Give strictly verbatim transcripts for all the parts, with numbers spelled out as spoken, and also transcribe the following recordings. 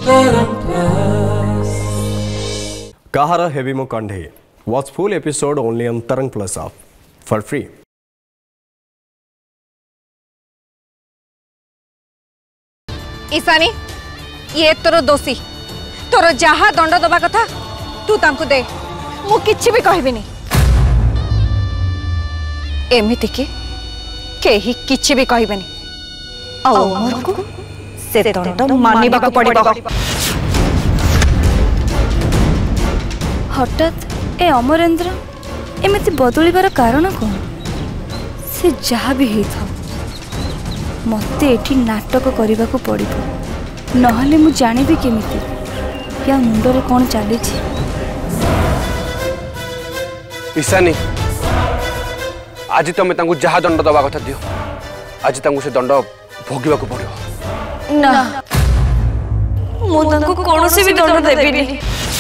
Kahara Heavy Mo Kandhe. Watch full episode only on Tarang Plus app for free. Ishani ये तोर दोषी तोर जहा दंड दबा कथा तू तांको दे मु किछि भी कहबिनी एमिति के केही किछि भी कहबेनी आ अमर को से दंड मानिबा को पड़िबो। हठात ए अमरेंद्र एमिति बदलिबार कारण कौन से जहाँ भी हेथाउ मते एठी नाटक करने को पड़ो नहले मु जानिबी केमिति या मुंडरे कौन चली। ईशानी आज तुम तो जहाँ दंड दबा कथा दियो आज से दंड भोगवा को पड़ो ना मु तांको कोनोसी भी दंड देबिनी।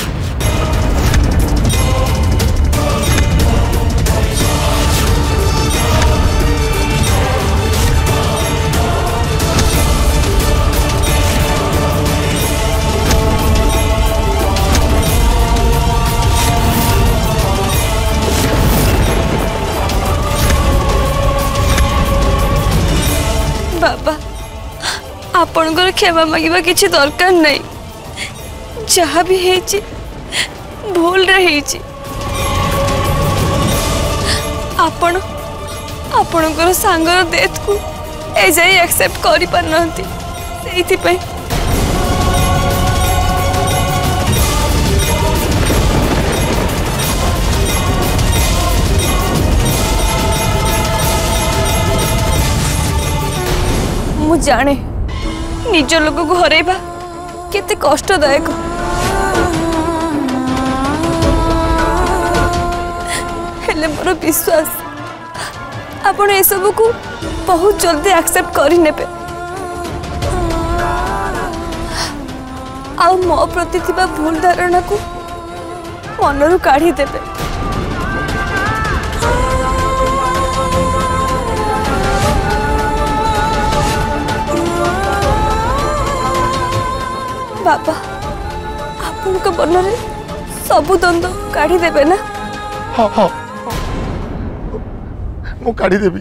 बाबा आपणकर क्षमा मांगवा किसी दरकार नहीं जहाँ भी है भूल रही आपण आपणकर सांगर डेथ को ए जाई एक्सेप्ट करि पार नहंती सेइथि पई मु जाने निज लोक को हरैबा केते कष्टदायक हेले मोर विश्वास आपण ए सब को बहुत जल्दी एक्सेप्ट करि नेबे आ मो प्रति थिबा भूल धारणा को मनरु काढी देबे। बाबा आपन को मन रे सबु दंड काढी देबे ना। हाँ हाँ मु काढी देबी।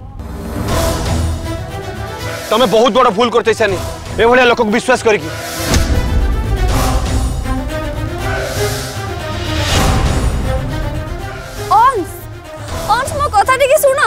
तमे बहुत बड़ा भूल करते ईशानी ए भलिया लोक को विश्वास करिकी अंश अंश मो कथा टिके सुनो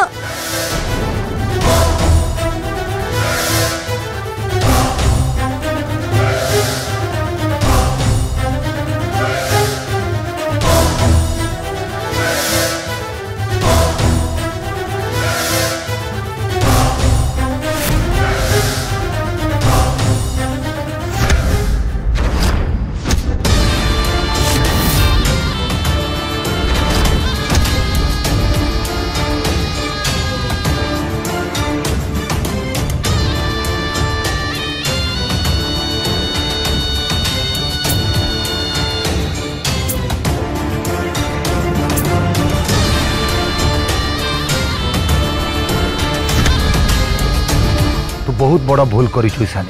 बहुत बड़ा भूल करिछु ईशानी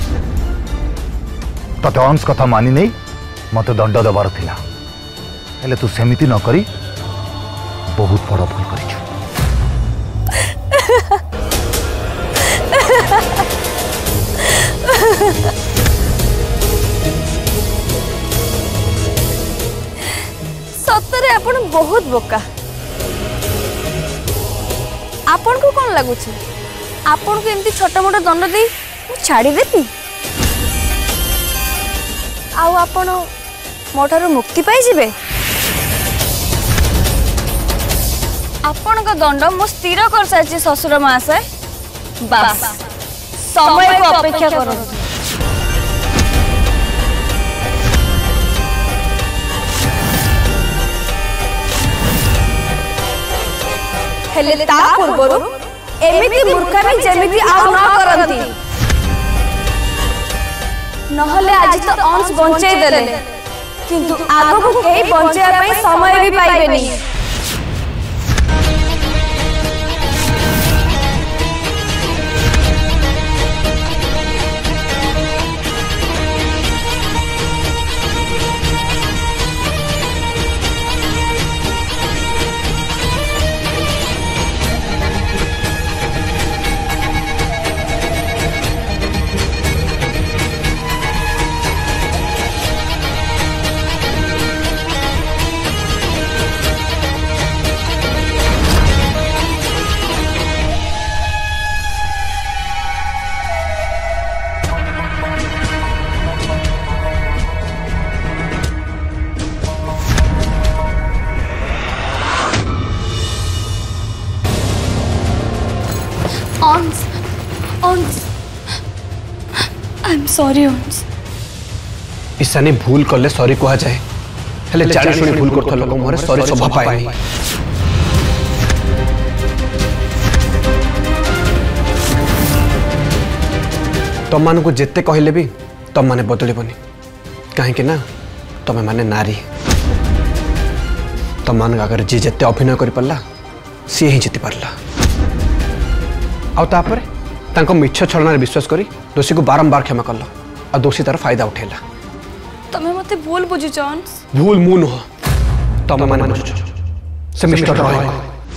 तते अंश कथा मानि नहीं मत दंड दबार थिला हेले तू सेमिति न करी बहुत बड़ा भूल करिछु। सतरे आपण बहुत बोका आपण को कौन लगुच आपण को एमती छोटा मोटा दंड दे छाड़ी देती आउ आपण मोठारू मुक्ति पाई जिबे। आपण का दंड मो स्थिर कर सारी ससुर महाशय बस समय को अपेक्षा करो। हेले ता पूर्वरु एमिति मूर्खामी जेमिति आउ न करंती नहले आज तो अंश बंचाई देले किंतु आगो को केही बंचाया पई समय भी पाइबेनी। सॉरी अंश। ईशानी भूल कले सॉरी कहा जाए हेले जानी शुणी भूल करथ लोक मोरे सॉरी शोभा पाए तुम मान को जिते कहले भी तुम माने बदलबनी कहीं ना तुम माने नारी तुम मान आगे जी जिते अभिनय कर पारा सी ही जीति पारा आउे तांको मिछ छलना विश्वास करी दोषी को बारंबार क्षमा कल आ दोषी तार फायदा उठेला तमे मते भूल बुझुछ अंश। भूल मु नुह तुम माने बुझुछ से मिस्टर रॉय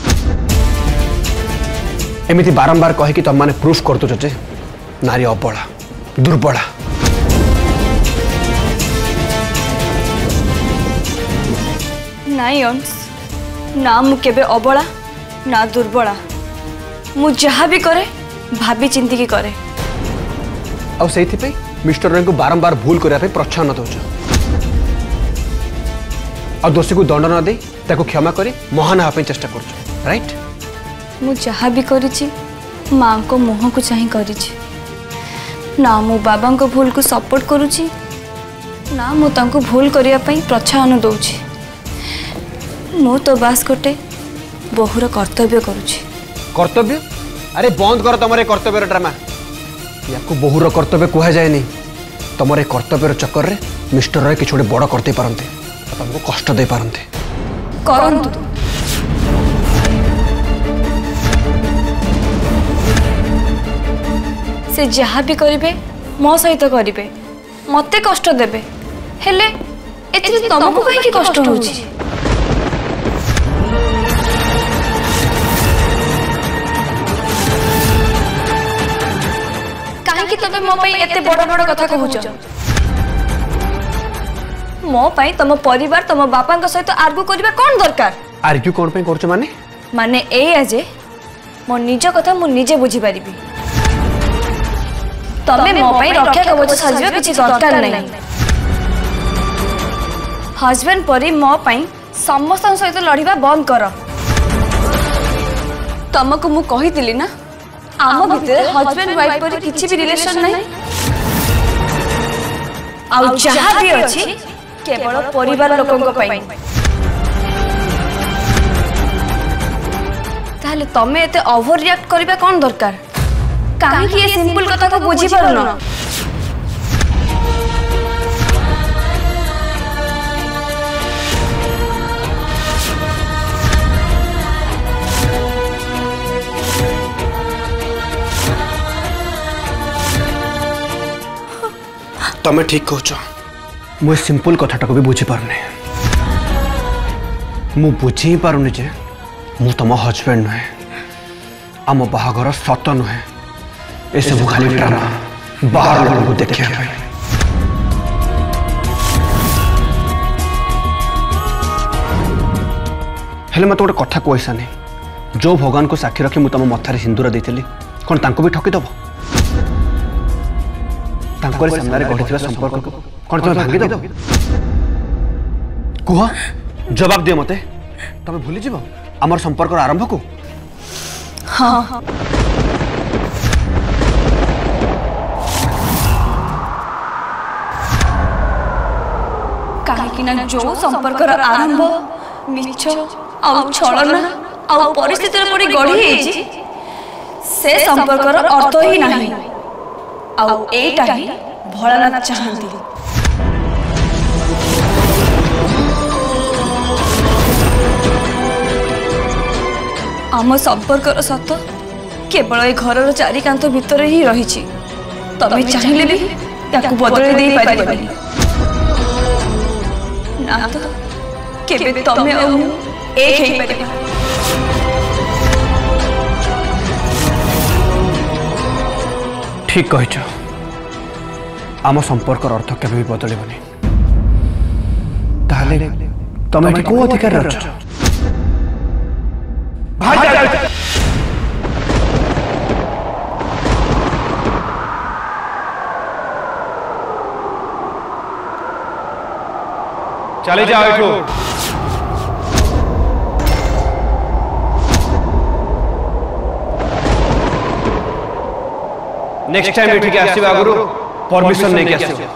एमिति बारंबार कहे कि तुम माने प्रूफ कर दो जे नारी अबला दुर्बला नाई अंश ना मु केबे अबला ना दुर्बला मु जहाँ भी करे भाभी चिंती की करे आ से मिस्टर रॉय को बारंबार भूल करने प्रोत्साहन दौच आ दोषी को दंड न दे ताको क्षमा करी महान हाँ चेष्टा कर राइट मु जहाँ भी करिछि माँ को मुह को चाह करिछि ना मु बाबा को भूल को सपोर्ट करुछि ना मु तांको भूल करिया पई प्रोत्साहन दउछि मु तो बास गोटे बहुर कर्तव्य करुछि। कर्तव्य अरे बंद कर तुम कर्तव्य ड्रामा या बहुर कर्तव्य कह जाए नहीं तुम कर्तव्य चक्कर रे मिस्टर रॉय किसी बड़ करते पारते तुमको कष्ट दे पारते करंतु से जहाँ भी करिवे मो सहित करिवे मते कष्ट देबे हेले एथि तुमको कहीं कष्ट होउछि कहीं तमे मो पई एते बड़ बड़ कथा कहूछ मो पई तम परिवार तम बापा सहित आर्ग्यू करबा कोन दरकार आर्ग्यू कोन पे करछ माने माने ए आजे मो निज कथा मु निजे बुझी पारिबी तमे मो पई रक्षा कवच सजवा किछि दरकार नै हस्बैंड परी मो पई समस्त सहित लड़िबा बंद कर तमको मु कहि दिली ना आम भितर हस्बैंड वाइफ पर किछि भी रिलेशन नहीं आउ जहाँ भी अछि केवल परिवार लोकंक पई ताले तमे एते ओवर रिएक्ट करबा कोन दरकार काहे कि ये सिंपल कथा को बुझी पारुनो तमें ठीक कहछ मु सिंपल कथाटा को भी बुझी पारने मु बुझी पारुनी जे मु तुम हस्बैंड नुहे आम बाहागर सत नुहे ए सब खाली ड्रामा बाहर लोगों को देखिया हेले मत गोटे कथा कहसा नहीं जो भगवान को साक्षी रखी मु तुम मथारे सिंदूर देती कौन तांको भी ठकीदब तांकोर सामने गढ़ी संपर्क को कौन तुम भांगी दब कुह जवाब दिए मते तुम भूली जीव आमर संपर्क आरंभ को हाँ कहीं ना जो संपर्क आरंभ मिछ आउ छलना आउ परिस्थिति पड़ी गढ़ी से संपर्क अर्थ ही नहीं आउ एटा ही भोलानाथ चाहती आम संपर्क सत केवल ए घर चारिकांत भितर ही रही तमें चाहिए भी या बदल दे पारे ना तो केबे तमें एक ही पारे ठीक कह आम संपर्क अर्थ के भी बदलबनी ताले तमें को अधिकार रच चले जाओ एठो नेक्स्ट टाइम एठी के आसीबा गुरु परमिशन नहीं के आसियो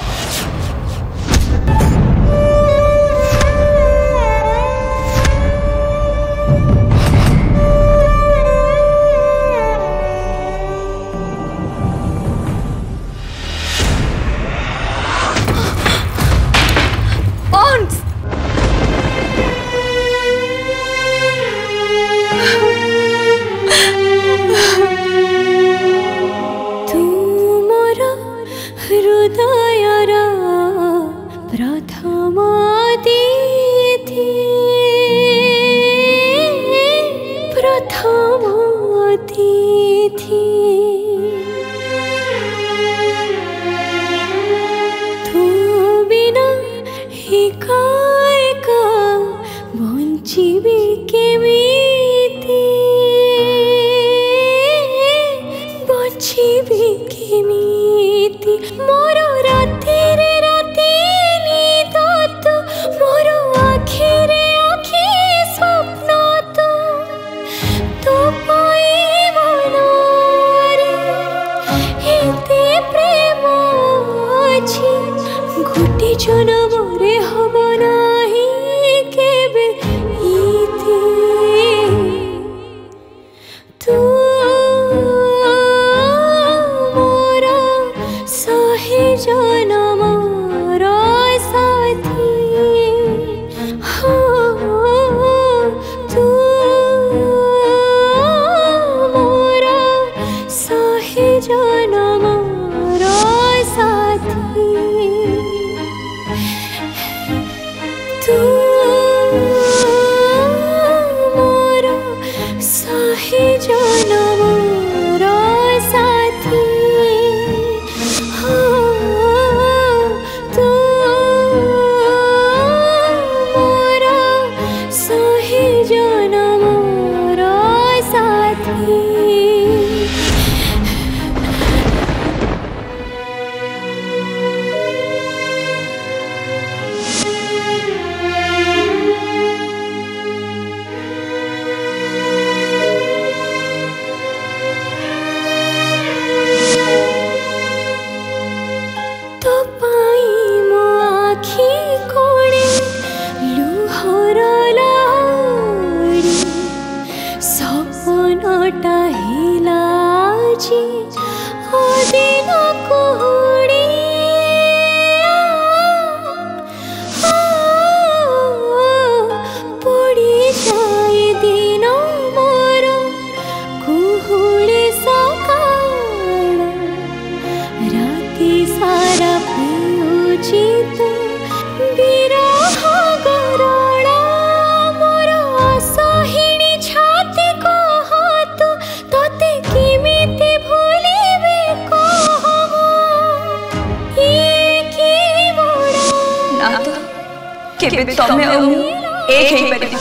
केबे तमे और मु एक हेई परिबा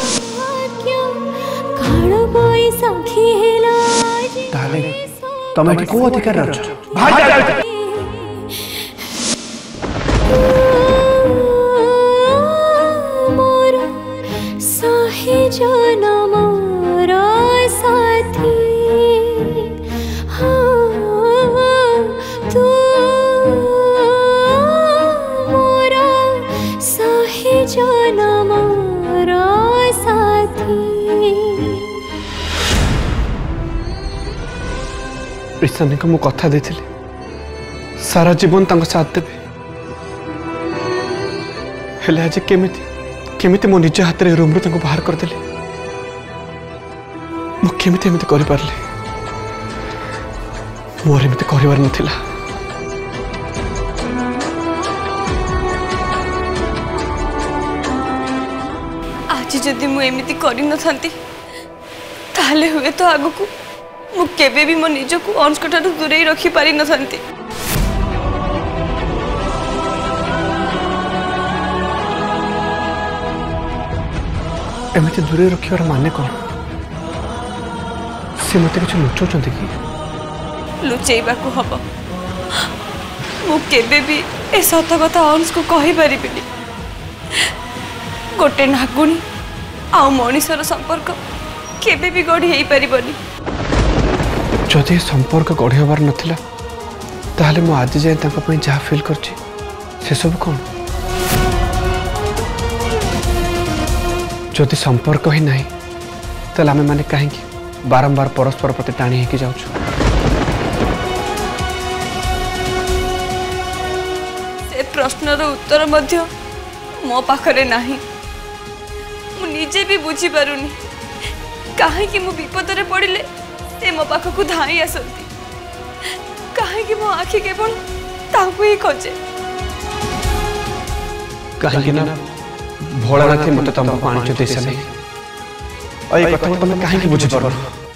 काळो बोई सखी हेला ताले तमे को अधिकार रछ भाग जा मोर सहे जनम रा साथी हां तू जनम रा साथी ईशानी को मु कथा देथिले सारा जीवन तंग साथ देबे हेले आज केमिति केमिति मो निज हाथ रे रूम रो तंग बाहर कर देले मु केमिति एमिति करि पारले मोर एमिति करिवार नथिला जदि मु एमिति करि न थांती ताले हुए तो आगु को मु केबे भी मो निज को अंश कठारु दूरे रखी पारि न थांती एमिति दूरे रखिवार माने कोन से मते किछ लुचौचंती कि लुचेइबा को हबो मु केबे भी ए सत कथा अंश को कहि परिबिनी गोटे नागुणी आ मनीषर संपर्क केबे भी गढ़ी हेई परिबनी जदि संपर्क गढ़ी हबार नथिला ताहले मु आज जाए तांको पई जा फील करछि से सब कोन जदि संपर्क ही नहीं ताहले आमे माने काहे कि बारंबार परस्पर प्रति टाणी हेकि जाउछु से प्रश्नर उत्तर मध्य मो पाखरे नाही मु निजे भी बुझी पारुनी काहे कि मु विपद रे पड़िले से मो पाख को धाई आसंती काहे कि मो आखि केवल ताकू ही खोजे काहे कि ना भोलानाथ मते तम पानी चो देसे नहीं अय कथा तुम काहे कि बुझी पारो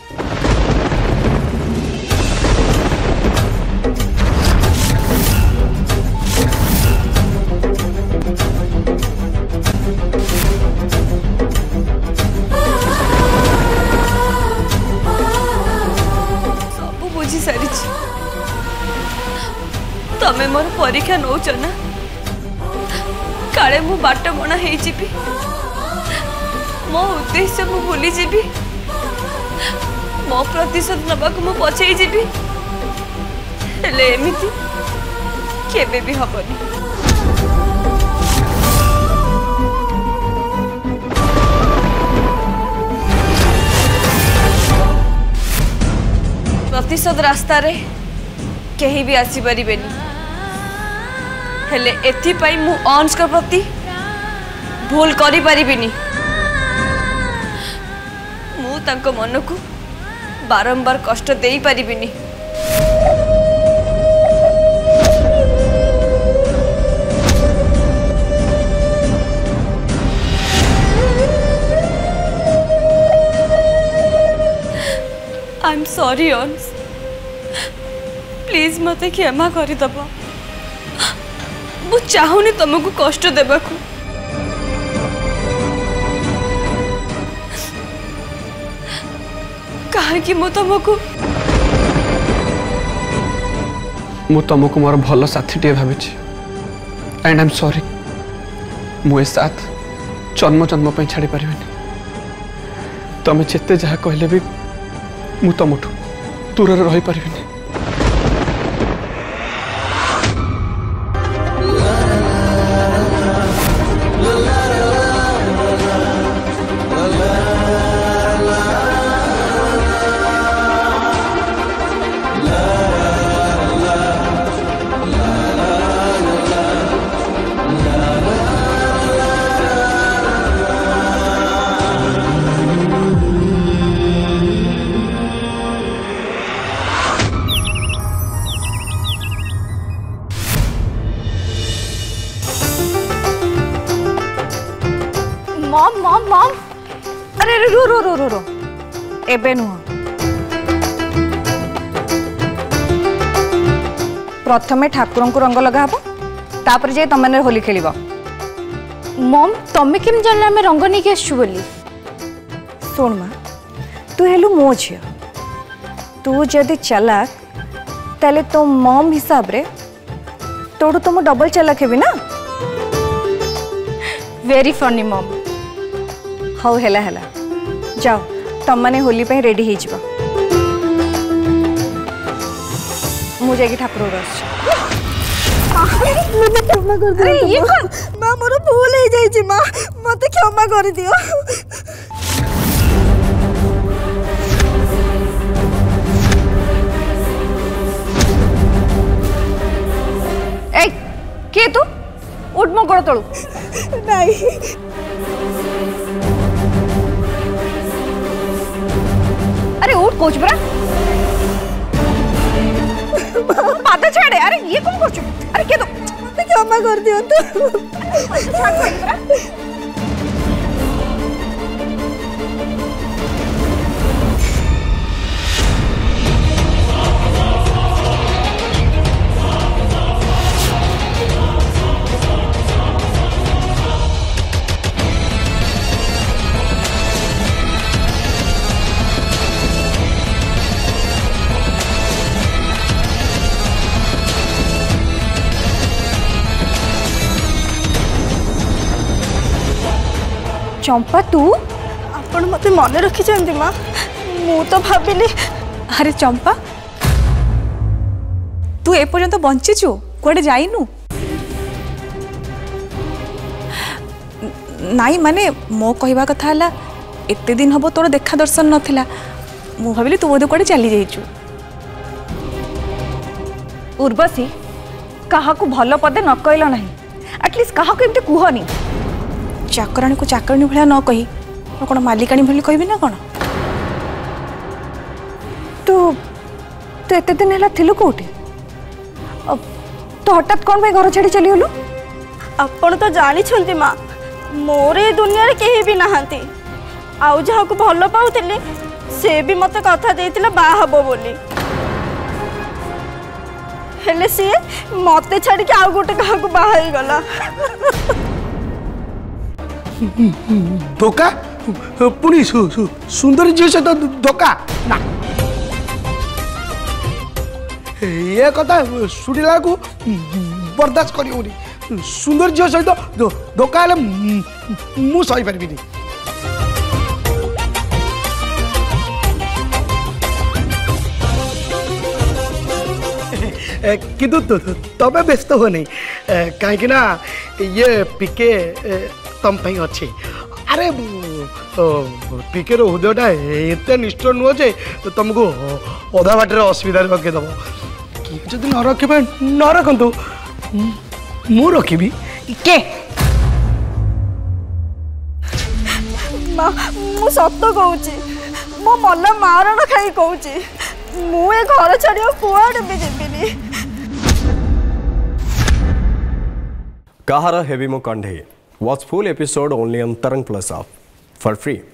तमें मोर परीक्षा नौच ना काले मु बाट बणा हो जीवी मो उद्देश्य मु भूली जीवी मो प्रतिशोध नबाक मु पछे जीवी हेले एमिति केबे भी हबनी प्रतिशोध रास्ता रे कहीं भी आसी परिबेनी हेले एथि पाई मु अंश का प्रति भूल करी परिबिनी मु तांको मन को बारंबार कष्ट देई परिबिनी I am sorry Ansh please मते क्षमा करी दब मु चाहूनी तुमको कष्ट देबाकू कहा कि मु तुमको मु तुमको मोर भल साथी टे भाभी एंड आई एम सॉरी मु ए साथ जन्म जन्म पे छाड़ी पारिबिनी तमे जेते जहा कहले भी मु तुमठू दूर रही पारिबिनी मॉम मॉम मॉम अरे रो रो रो रो रो एबे नुह प्रथमे ठाकुर को रंग लगा हबो तापर जे तमने होली खेलिबो मॉम तमे केम जानला में रंग नहीं के आछु बोली सुन मा तू हेलु मो झियो तू जदि चालाक ताले तो मॉम हिसाब रे तोड़ू तुम डबल चालाक हेबी ना वेरी फनी मॉम हाउ हेला हेला जाओ तम माने होली पे रेडी ही जिबा मु जाके ठाकुर रस मते क्षमा कर दे अरे ये कौन मां मोर भूल हो जाई छी मां मते क्षमा कर दियो ए के तू उठ मो गोड़ तळू नहीं अरे उठ कोच बरा पाता छाड़े अरे ये कौन करछु अरे के तो मते क्षमा कर दियो तो छाड़ बरा चंपा तू आपण मते मन रखी चंदी मां मु तो भाबिली अरे चंपा तू एपर्यंत बंचीचु कुआडे जाइनु नाई माने मो कहवा कथा हला एते दिन हबो तोर देखा दर्शन नथिला मु भाबिली तू बोधे कुआडे चली जाइचु उर्वशी काहाकू भल पदे न कहल नहीं एटलिस्ट काहाकू एमती कुहनी चाकराणी को चाकराणी भलिया न कही कौन मालिकाणी भली कहबी ना कौन तू तू एते दिन हला थिलु कोठी तो हठात कौन भाई घर छाड़ी चली गलु आपण तो जानी छंती माँ मोर ए दुनिया रे केही भी नहांती आउ जहा को भल पाउतली से भी मते कथा देइतिला बा हबो बोली हेले सी मते छाड़ी के आउ गोटे कहा को बाहा ही गला धोका पुणी सु, सु, सुंदर झील सहित धोका ना ये कथा शुणिला को बर्दाश्त कर सुंदर झील सहित धोका हेले मु सही पारिबिनी किंतु तबे व्यस्त हो नहीं कहीं ना ये पिके तम पे अच्छे अरे पिके हृदयटा एत निष्ठ नुह जे तुमको अधा बाटर असुविधा रखेदब कि जब न रखे न रखु मु रखी के माँ मु सत कहूची मो मल्ला मारण खाई कहूची मु ए घर छाड़ी कुआड़े भी जीविनी Kahara Heavy Mo Kandhe. Watch full episode only on Tarang Plus app for free.